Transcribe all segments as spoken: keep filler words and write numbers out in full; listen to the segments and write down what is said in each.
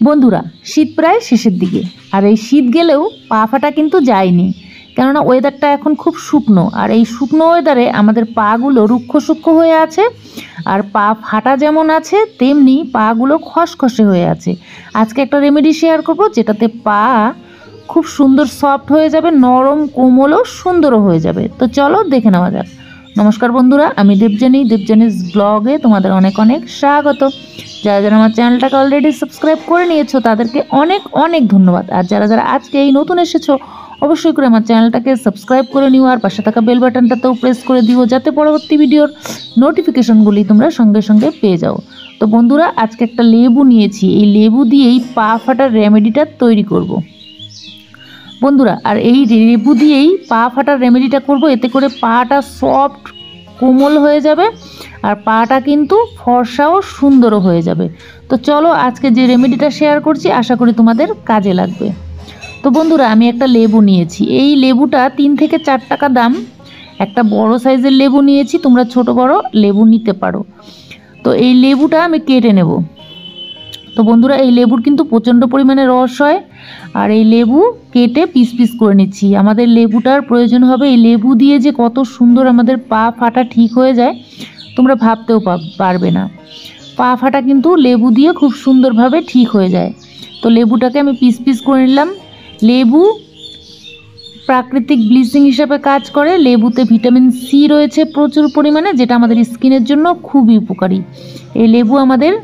বন্ধুরা, শীত প্রায় শেষের দিকে, আর এই শীত গেলেও পা ফাটা কিন্তু যায়নি। কেননা ওয়েদারটা এখন খুব শুকনো, আর এই শুকনো ওয়েদারে আমাদের পাগুলো রুক্ষ সূক্ষ্ম হয়ে আছে, আর পা ফাটা যেমন আছে তেমনি পাগুলো খসখসে হয়ে আছে। আজকে একটা রেমেডি শেয়ার করব যেটাতে পা খুব সুন্দর সফট হয়ে যাবে, নরম কোমলও সুন্দরও হয়ে যাবে। তো চলো দেখে নেওয়া যাক। নমস্কার বন্ধুরা, আমি দেবজানী, দেবজানিস ব্লগে তোমাদের অনেক অনেক স্বাগত। যারা যারা আমার চ্যানেলটাকে অলরেডি সাবস্ক্রাইব করে নিয়েছো তাদেরকে অনেক অনেক ধন্যবাদ। আর যারা যারা আজকে এই নতুন এসেছো অবশ্যই করে আমার চ্যানেলটাকে সাবস্ক্রাইব করে নিও, আর পাশে থাকা বেল বাটনটাতেও প্রেস করে দিও যাতে পরবর্তী ভিডিওর নোটিফিকেশনগুলি তোমরা সঙ্গে সঙ্গে পেয়ে যাও। তো বন্ধুরা, আজকে একটা লেবু নিয়েছি, এই লেবু দিয়েই পা ফাটার রেমেডিটা তৈরি করব বন্ধুরা। আর এই লেবু দিয়েই পা ফাটার রেমেডিটা করব, এতে করে পাটা সফট কোমল হয়ে যাবে আর পাটা কিন্তু ফর্সাও সুন্দরও হয়ে যাবে। তো চলো আজকে যে রেমেডিটা শেয়ার করছি আশা করি তোমাদের কাজে লাগবে। তো বন্ধুরা, আমি একটা লেবু নিয়েছি, এই লেবুটা তিন থেকে চার টাকা দাম। একটা বড় সাইজের লেবু নিয়েছি, তোমরা ছোট বড় লেবু নিতে পারো। তো এই লেবুটা আমি কেটে নেব। তো বন্ধুরা, এই লেবুর কিন্তু প্রচণ্ড পরিমাণে রস হয়, আর এই লেবু কেটে পিস পিস করে নিচ্ছি। আমাদের লেবুটার প্রয়োজন হবে, এই লেবু দিয়ে যে কত সুন্দর আমাদের পা ফাটা ঠিক হয়ে যায় তোমরা ভাবতেও পারবে না। পা ফাটা কিন্তু লেবু দিয়ে খুব সুন্দরভাবে ঠিক হয়ে যায়। তো লেবুটাকে আমি পিস পিস করে নিলাম। লেবু প্রাকৃতিক ব্লিচিং হিসাবে কাজ করে। লেবুতে ভিটামিন সি রয়েছে প্রচুর পরিমাণে, যেটা আমাদের স্কিনের জন্য খুবই উপকারী। এই লেবু আমাদের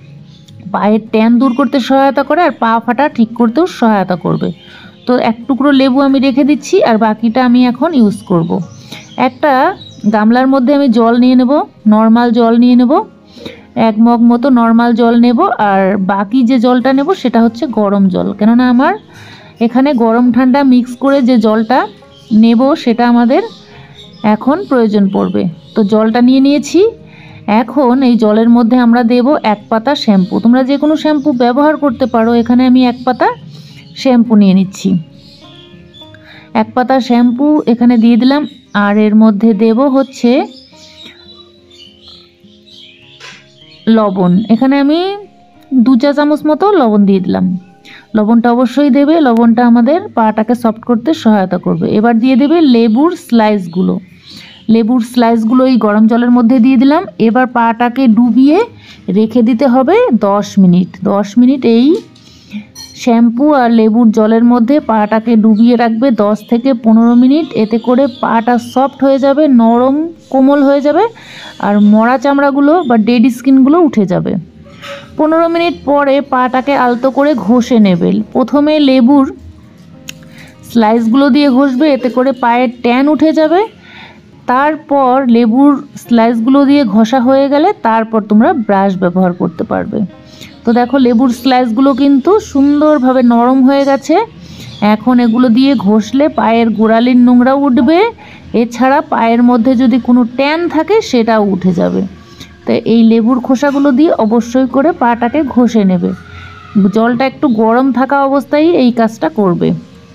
পায়ের ট্যান দূর করতে সহায়তা করে, আর পা ফাটা ঠিক করতেও সহায়তা করবে। তো এক টুকরো লেবু আমি রেখে দিচ্ছি, আর বাকিটা আমি এখন ইউজ করব। একটা গামলার মধ্যে আমি জল নিয়ে নেব, নর্মাল জল নিয়ে নেব, এক মগ মতো নর্মাল জল নেব। আর বাকি যে জলটা নেব সেটা হচ্ছে গরম জল, কেননা আমার এখানে গরম ঠান্ডা মিক্স করে যে জলটা নেব সেটা আমাদের এখন প্রয়োজন পড়বে। তো জলটা নিয়ে নিয়েছি। এখন এই জলের মধ্যে আমরা দেব এক পাতা শ্যাম্পু। তোমরা যে কোনো শ্যাম্পু ব্যবহার করতে পারো, এখানে আমি এক পাতা শ্যাম্পু নিয়ে নিচ্ছি। এক পাতা শ্যাম্পু এখানে দিয়ে দিলাম। আর এর মধ্যে দেব হচ্ছে লবণ। এখানে আমি দু চা চামচ মতো লবণ দিয়ে দিলাম। লবণটা অবশ্যই দেবে, লবণটা আমাদের পাটাকে সফট করতে সহায়তা করবে। এবার দিয়ে দেবে লেবুর স্লাইসগুলো। লেবুর স্লাইসগুলো এই গরম জলের মধ্যে দিয়ে দিলাম। এবার পাটাকে ডুবিয়ে রেখে দিতে হবে দশ মিনিট। দশ মিনিট এই শ্যাম্পু আর লেবুর জলের মধ্যে পাটাকে ডুবিয়ে রাখবে দশ থেকে পনেরো মিনিট। এতে করে পাটা সফট হয়ে যাবে, নরম কোমল হয়ে যাবে, আর মরা চামড়াগুলো বা ডেড স্কিনগুলো উঠে যাবে। পনেরো মিনিট পরে পাটাকে আলতো করে ঘষে নেবে। প্রথমে লেবুর স্লাইসগুলো দিয়ে ঘষবে, এতে করে পায়ের ট্যান উঠে যাবে। তারপর লেবুর স্লাইসগুলো দিয়ে ঘষা হয়ে গেলে তারপর তোমরা ব্রাশ ব্যবহার করতে পারবে। তো দেখো, লেবুর স্লাইসগুলো কিন্তু সুন্দরভাবে নরম হয়ে গেছে। এখন এগুলো দিয়ে ঘষলে পায়ের গোড়ালির নোংরা উঠবে, এছাড়া পায়ের মধ্যে যদি কোনো ট্যান থাকে সেটাও উঠে যাবে। তো এই লেবুর খোসাগুলো দিয়ে অবশ্যই করে পাটাকে ঘষে নেবে। জলটা একটু গরম থাকা অবস্থায় এই কাজটা করবে।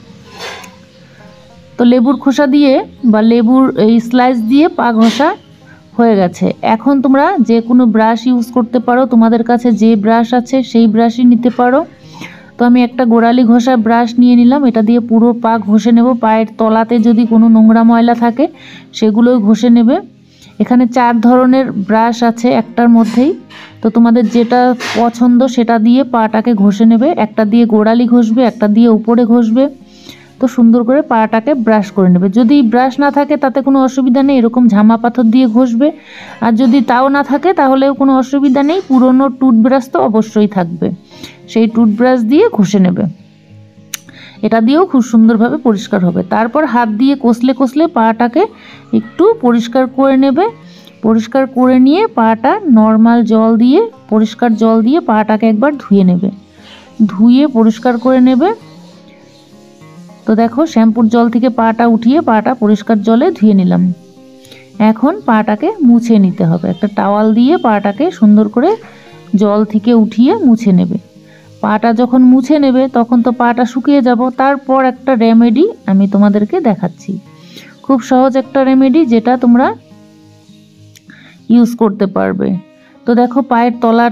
তো লেবুর খোসা দিয়ে বা লেবুর এই স্লাইস দিয়ে পা ঘষা হয়ে গেছে। এখন তোমরা যে কোনো ব্রাশ ইউজ করতে পারো, তোমাদের কাছে যে ব্রাশ আছে সেই ব্রাশই নিতে পারো। তো আমি একটা গোড়ালি ঘষা ব্রাশ নিয়ে নিলাম, এটা দিয়ে পুরো পা ঘষে নেব। পায়ের তলাতে যদি কোনো নোংরা ময়লা থাকে সেগুলোই ঘষে নেবে। এখানে চার ধরনের ব্রাশ আছে একটার মধ্যেই, তো তোমাদের যেটা পছন্দ সেটা দিয়ে পাটাকে ঘষে নেবে। একটা দিয়ে গোড়ালি ঘষবে, একটা দিয়ে উপরে ঘষবে। তো সুন্দর করে পাটাকে ব্রাশ করে নেবে। যদি ব্রাশ না থাকে তাতে কোনো অসুবিধা নেই, এরকম ঝামা পাথর দিয়ে ঘষবে। আর যদি তাও না থাকে তাহলেও কোনো অসুবিধা নেই, পুরনো টুথব্রাশ তো অবশ্যই থাকবে, সেই টুথব্রাশ দিয়ে ঘষে নেবে। এটা দিয়েও খুব সুন্দরভাবে পরিষ্কার হবে। তারপর হাত দিয়ে কষলে কষলে পাটাকে একটু পরিষ্কার করে নেবে। পরিষ্কার করে নিয়ে পাটা নর্মাল জল দিয়ে, পরিষ্কার জল দিয়ে পাটাকে একবার ধুয়ে নেবে। ধুয়ে পরিষ্কার করে নেবে। তো দেখো, শ্যাম্পুর জল থেকে পাটা উঠিয়ে পাটা পরিষ্কার জলে ধুয়ে নিলাম। এখন পাটাকে মুছে নিতে হবে। একটা টাওয়াল দিয়ে পাটাকে সুন্দর করে জল থেকে উঠিয়ে মুছে নেবে। পাটা যখন মুছে নেবে তখন তো পাটা শুকিয়ে যাব। তারপর একটা রেমেডি আমি তোমাদেরকে দেখাচ্ছি, খুব সহজ একটা রেমেডি যেটা তোমরা ইউজ করতে পারবে। তো দেখো, পায়ের তলাটা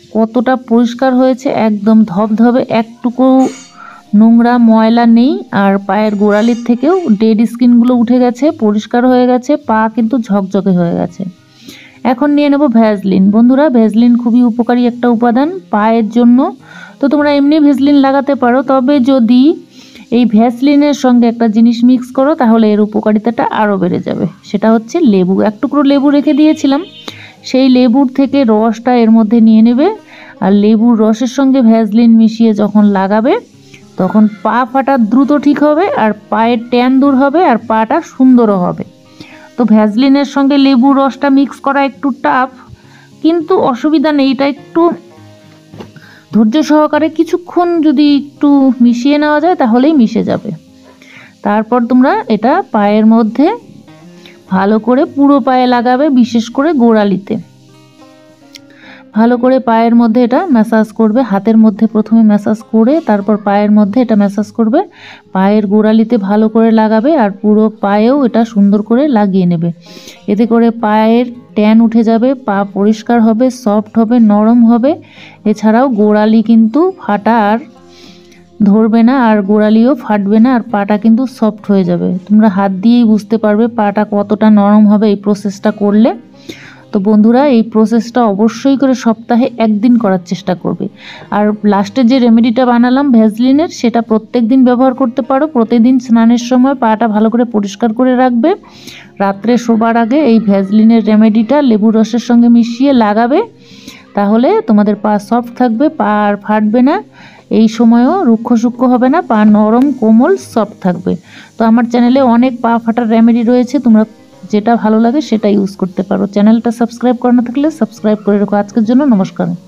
কতটা পরিষ্কার হয়েছে, একদম ধবধবে, একটুকু নোংরা ময়লা নেই। আর পায়ের গোড়ালির থেকেও ডেড স্কিনগুলো উঠে গেছে, পরিষ্কার হয়ে গেছে, পা কিন্তু ঝকঝকে হয়ে গেছে। এখন নিয়ে নেব ভ্যাসলিন। বন্ধুরা, ভ্যাসলিন খুবই উপকারী একটা উপাদান পায়ের জন্য। তো তোমরা এমনি ভ্যাসলিন লাগাতে পারো, তবে যদি এই ভ্যাসলিনের সঙ্গে একটা জিনিস মিক্স করো তাহলে এর উপকারিতাটা আরও বেড়ে যাবে। সেটা হচ্ছে লেবু। এক টুকরো লেবু রেখে দিয়েছিলাম, সেই লেবুর থেকে রসটা এর মধ্যে নিয়ে নেবে, আর লেবুর রসের সঙ্গে ভ্যাসলিন মিশিয়ে যখন লাগাবে তখন পা ফাটা দ্রুত ঠিক হবে, আর পায়ের ট্যান দূর হবে, আর পাটা সুন্দরও হবে। তো ভ্যাসলিনের সঙ্গে লেবুর রসটা মিক্স করা একটু টাফ, কিন্তু অসুবিধা নেই। এটা একটু ধৈর্য সহকারে কিছুক্ষণ যদি একটু মিশিয়ে নেওয়া যায় তাহলেই মিশে যাবে। তারপর তোমরা এটা পায়ের মধ্যে ভালো করে পুরো পায়ে লাগাবে, বিশেষ করে গোড়ালিতে ভালো করে পায়ের মধ্যে এটা ম্যাসাজ করবে। হাতের মধ্যে প্রথমে ম্যাসাজ করে তারপর পায়ের মধ্যে এটা ম্যাসাজ করবে। পায়ের গোড়ালিতে ভালো করে লাগাবে, আর পুরো পায়েও এটা সুন্দর করে লাগিয়ে নেবে। এতে করে পায়ের ট্যান উঠে যাবে, পা পরিষ্কার হবে, সফট হবে, নরম হবে। এছাড়াও গোড়ালি কিন্তু ফাটা আর ধরবে না, আর গোড়ালিও ফাটবে না, আর পাটা কিন্তু সফট হয়ে যাবে। তোমরা হাত দিয়েই বুঝতে পারবে পাটা কতটা নরম হবে এই প্রসেসটা করলে। তো বন্ধুরা, এই প্রসেসটা অবশ্যই করে সপ্তাহে একদিন করার চেষ্টা করবে। আর লাস্টে যে রেমেডিটা বানালাম ভ্যাসলিনের, সেটা প্রত্যেক দিন ব্যবহার করতে পারো। প্রতিদিন স্নানের সময় পাটা ভালো করে পরিষ্কার করে রাখবে, রাত্রে শোবার আগে এই ভ্যাসলিনের রেমেডিটা লেবুর রসের সঙ্গে মিশিয়ে লাগাবে। তাহলে তোমাদের পা সফট থাকবে, পা আর ফাটবে না, এই সময়ও রুক্ষ সূক্ষ্ম হবে না, পা নরম কোমল সফট থাকবে। তো আমার চ্যানেলে অনেক পা ফাটার রেমেডি রয়েছে, তোমরা যেটা ভালো লাগে সেটা ইউজ করতে পারো। চ্যানেলটা সাবস্ক্রাইব করা না থাকলে সাবস্ক্রাইব করে রাখো। আজকের জন্য নমস্কার।